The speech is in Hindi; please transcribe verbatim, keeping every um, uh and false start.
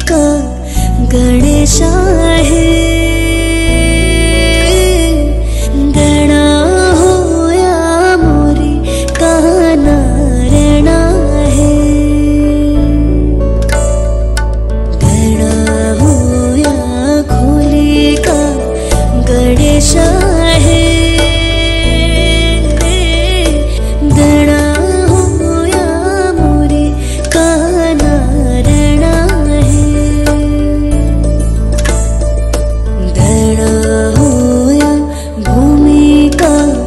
का गणेश आहे। गणा होया मोरी का नारायण आहे। गणा होया खोली का गणेश आहे। गणा होया मोरी का नारायण आहे। गणा होया भूमि का